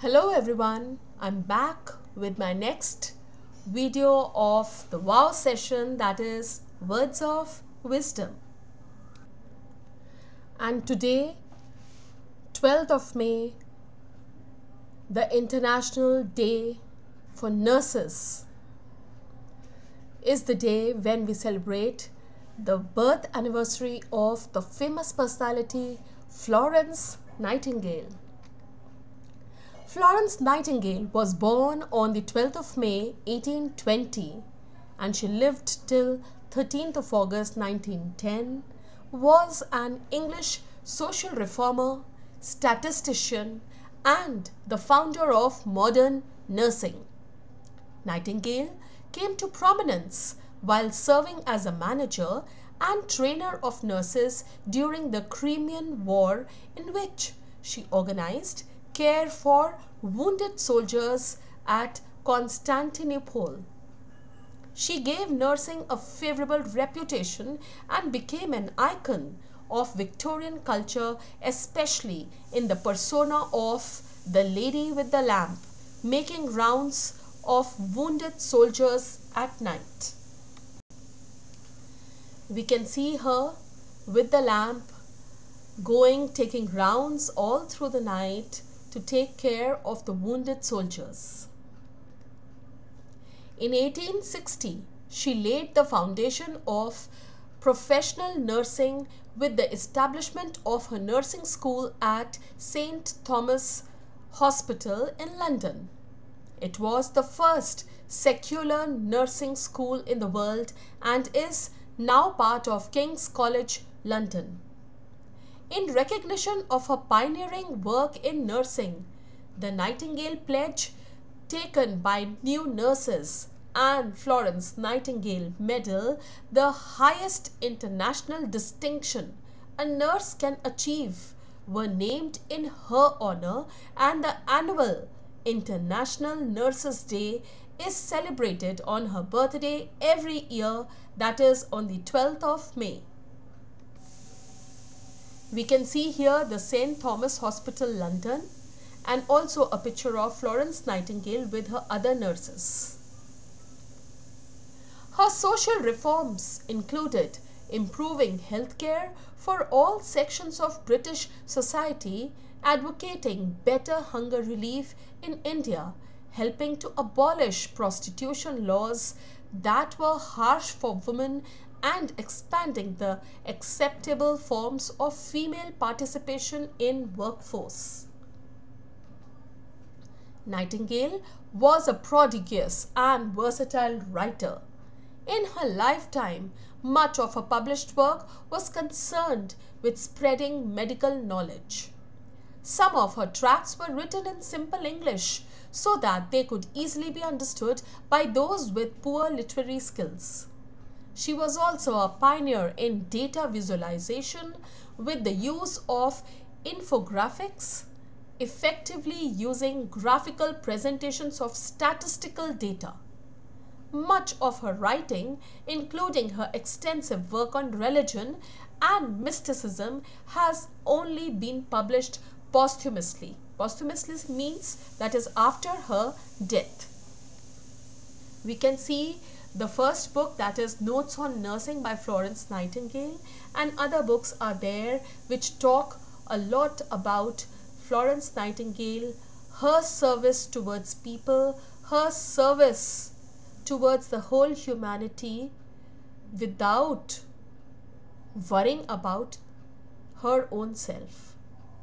Hello everyone, I'm back with my next video of the WOW session, that is Words of Wisdom. And today, 12th of May, the International Day for Nurses, is the day when we celebrate the birth anniversary of the famous personality Florence Nightingale. Florence Nightingale was born on the 12th of May 1820 and she lived till 13th of August 1910, was an English social reformer, statistician and the founder of modern nursing. Nightingale came to prominence while serving as a manager and trainer of nurses during the Crimean War, in which she organized care for wounded soldiers at Constantinople. She gave nursing a favorable reputation and became an icon of Victorian culture, especially in the persona of the Lady with the Lamp, making rounds of wounded soldiers at night. We can see her with the lamp taking rounds all through the night to take care of the wounded soldiers. In 1860, she laid the foundation of professional nursing with the establishment of her nursing school at St. Thomas' Hospital in London. It was the first secular nursing school in the world and is now part of King's College London. In recognition of her pioneering work in nursing, the Nightingale Pledge, taken by new nurses, and Florence Nightingale Medal, the highest international distinction a nurse can achieve, were named in her honor, and the annual International Nurses Day is celebrated on her birthday every year, that is on the 12th of May. We can see here the St. Thomas Hospital, London, and also a picture of Florence Nightingale with her other nurses. Her social reforms included improving healthcare for all sections of British society, advocating better hunger relief in India, helping to abolish prostitution laws that were harsh for women, and expanding the acceptable forms of female participation in workforce. Nightingale was a prodigious and versatile writer. In her lifetime, much of her published work was concerned with spreading medical knowledge. Some of her tracts were written in simple English so that they could easily be understood by those with poor literary skills. She was also a pioneer in data visualization with the use of infographics, effectively using graphical presentations of statistical data. Much of her writing, including her extensive work on religion and mysticism, has only been published posthumously. Posthumously means that is after her death. We can see the first book, that is Notes on Nursing by Florence Nightingale, and other books are there which talk a lot about Florence Nightingale, her service towards people, her service towards the whole humanity without worrying about her own self.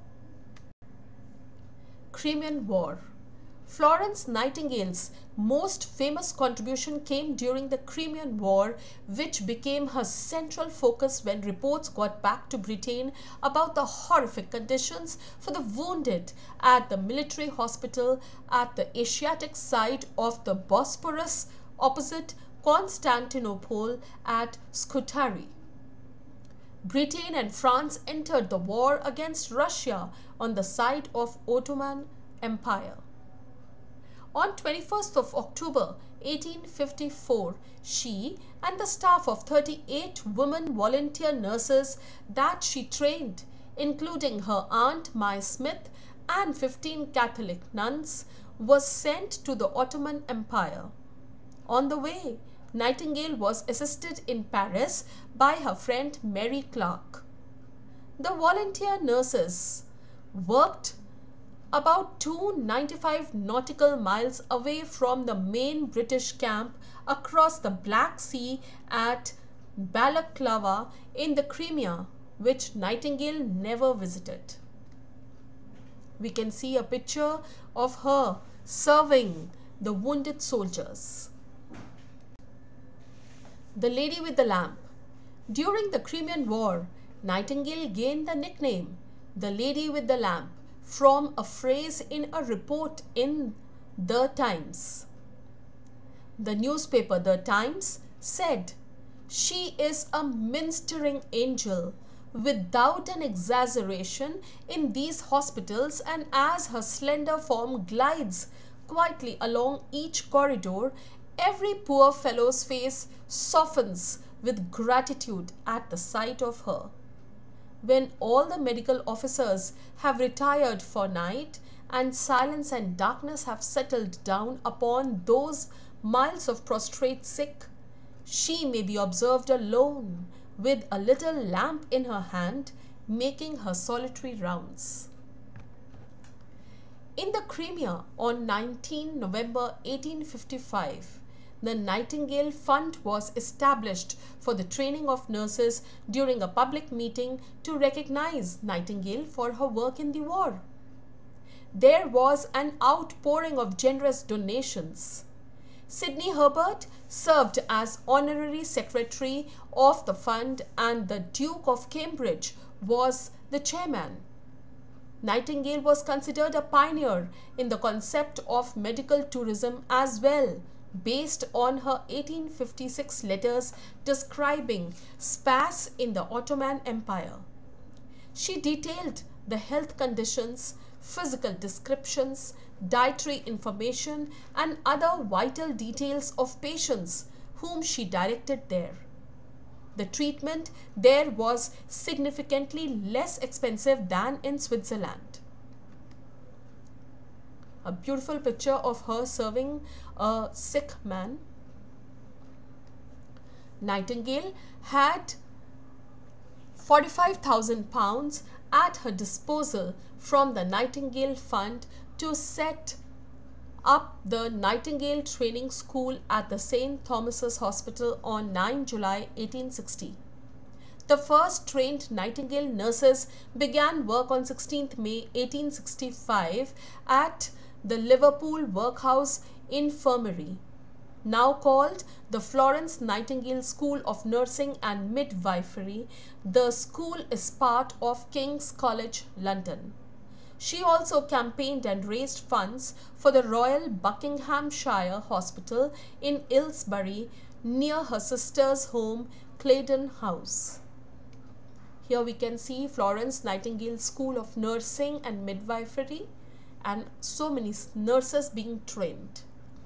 Crimean War. Florence Nightingale's most famous contribution came during the Crimean War, which became her central focus when reports got back to Britain about the horrific conditions for the wounded at the military hospital at the Asiatic side of the Bosphorus opposite Constantinople at Scutari. Britain and France entered the war against Russia on the side of Ottoman Empire. On 21st of October 1854, she and the staff of 38 women volunteer nurses that she trained, including her aunt Mai Smith and 15 Catholic nuns were sent to the Ottoman Empire. On the way, Nightingale was assisted in Paris by her friend Mary Clark. The volunteer nurses worked about 295 nautical miles away from the main British camp across the Black Sea at Balaclava in the Crimea, which Nightingale never visited. We can see a picture of her serving the wounded soldiers. The Lady with the Lamp. During the Crimean War, Nightingale gained the nickname the Lady with the Lamp from a phrase in a report in The Times. The newspaper The Times said, "She is a ministering angel without an exaggeration in these hospitals, and as her slender form glides quietly along each corridor, every poor fellow's face softens with gratitude at the sight of her." When all the medical officers have retired for night and silence and darkness have settled down upon those miles of prostrate sick, she may be observed alone with a little lamp in her hand, making her solitary rounds. In the Crimea on 19 November 1855, the Nightingale Fund was established for the training of nurses during a public meeting to recognize Nightingale for her work in the war. There was an outpouring of generous donations. Sidney Herbert served as honorary secretary of the fund and the Duke of Cambridge was the chairman. Nightingale was considered a pioneer in the concept of medical tourism as well, based on her 1856 letters describing spas in the Ottoman Empire. She detailed the health conditions, physical descriptions, dietary information, and other vital details of patients whom she directed there. The treatment there was significantly less expensive than in Switzerland. A beautiful picture of her serving a sick man. Nightingale had £45,000 at her disposal from the Nightingale Fund to set up the Nightingale Training School at the St. Thomas's Hospital on 9 July 1860. The first trained Nightingale nurses began work on 16 May 1865 at the Liverpool Workhouse Infirmary, now called the Florence Nightingale School of Nursing and Midwifery. The school is part of King's College London. She also campaigned and raised funds for the Royal Buckinghamshire Hospital in Aylesbury near her sister's home, Claydon House. Here we can see Florence Nightingale School of Nursing and Midwifery and so many nurses being trained.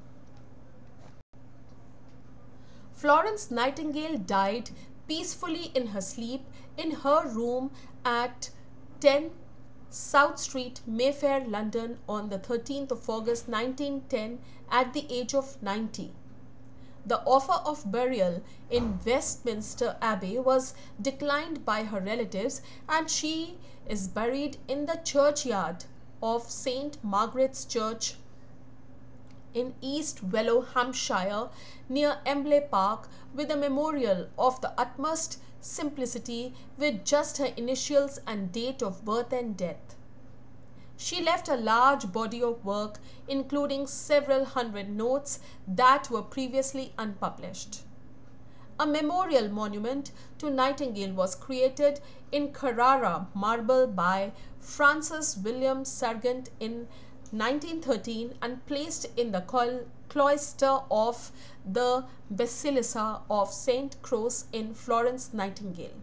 Florence Nightingale died peacefully in her sleep in her room at 10 South Street, Mayfair, London on the 13th of August 1910 at the age of 90. The offer of burial in Westminster Abbey was declined by her relatives, and she is buried in the churchyard of St. Margaret's Church in East Wellow, Hampshire, near Embley Park, with a memorial of the utmost simplicity with just her initials and date of birth and death. She left a large body of work, including several hundred notes that were previously unpublished. A memorial monument to Nightingale was created in Carrara marble by Francis William Sargent in 1913 and placed in the cloister of the Basilica of St. Cross in Florence Nightingale.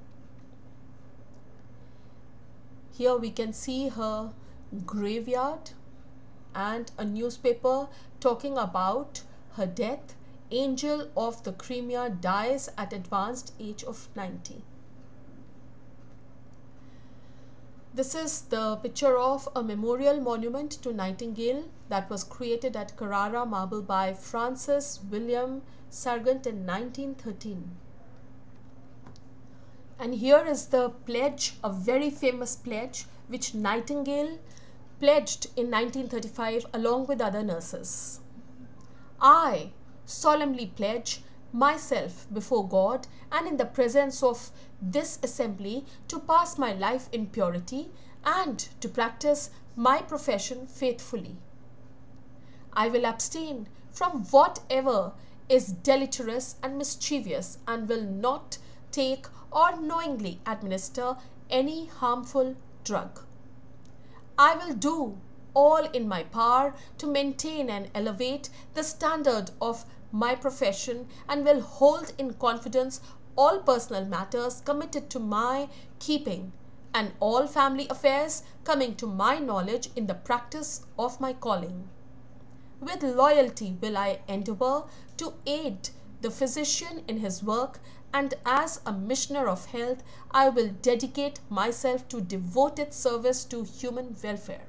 Here we can see her graveyard and a newspaper talking about her death. Angel of the Crimea dies at advanced age of 90. This is the picture of a memorial monument to Nightingale that was created at Carrara Marble by Francis William Sargent in 1913. And here is the pledge, a very famous pledge, which Nightingale pledged in 1935 along with other nurses. I solemnly pledge myself before God and in the presence of this assembly to pass my life in purity and to practice my profession faithfully. I will abstain from whatever is deleterious and mischievous and will not take or knowingly administer any harmful drug. I will do all in my power to maintain and elevate the standard of my profession and will hold in confidence all personal matters committed to my keeping and all family affairs coming to my knowledge in the practice of my calling. With loyalty will I endeavor to aid the physician in his work, and as a missioner of health, I will dedicate myself to devoted service to human welfare.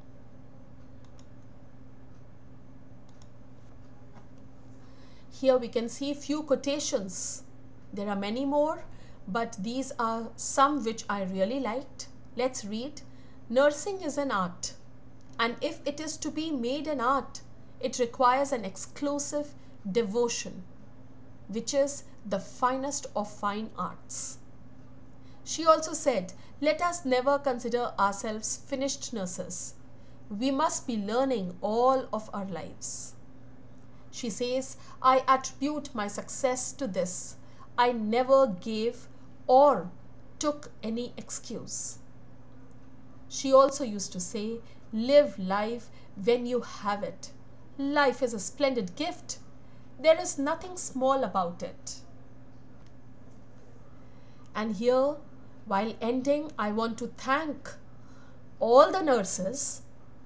Here we can see few quotations. There are many more, but these are some which I really liked. Let's read. Nursing is an art, and if it is to be made an art, it requires an exclusive devotion, which is the finest of fine arts. She also said, let us never consider ourselves finished nurses. We must be learning all of our lives. She says, I attribute my success to this. I never gave or took any excuse. She also used to say, live life when you have it. Life is a splendid gift. There is nothing small about it. And here, while ending, I want to thank all the nurses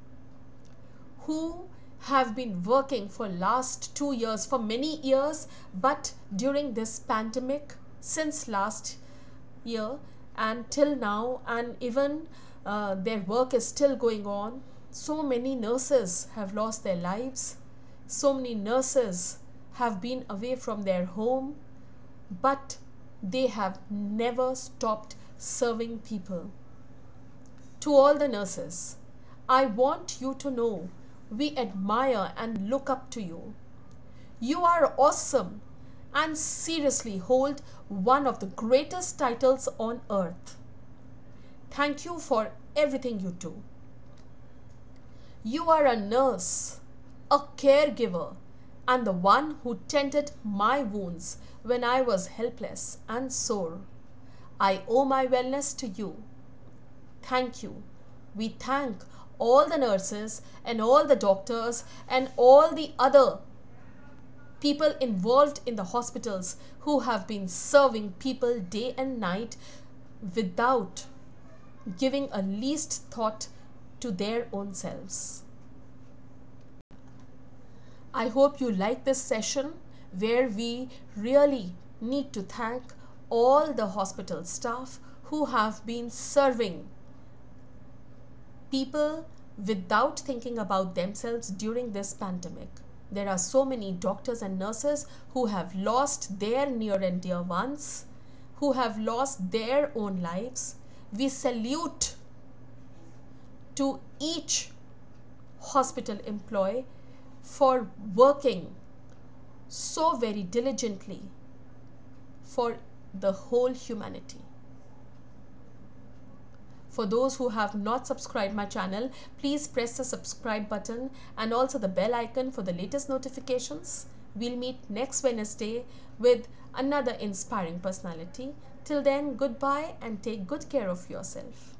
who have been working for last 2 years, for many years, but during this pandemic, since last year and till now, and even their work is still going on. So many nurses have lost their lives. So many nurses have been away from their home, but they have never stopped serving people. To all the nurses, I want you to know we admire and look up to you. You are awesome and seriously hold one of the greatest titles on earth. Thank you for everything you do. You are a nurse, a caregiver, and the one who tended my wounds when I was helpless and sore. I owe my wellness to you. Thank you. We thank all the nurses and all the doctors and all the other people involved in the hospitals who have been serving people day and night without giving a least thought to their own selves. I hope you like this session where we really need to thank all the hospital staff who have been serving people without thinking about themselves during this pandemic. There are so many doctors and nurses who have lost their near and dear ones, who have lost their own lives. We salute to each hospital employee for working so very diligently for the whole humanity. For those who have not subscribed my channel, please press the subscribe button and also the bell icon for the latest notifications. We'll meet next Wednesday with another inspiring personality. Till then, goodbye and take good care of yourself.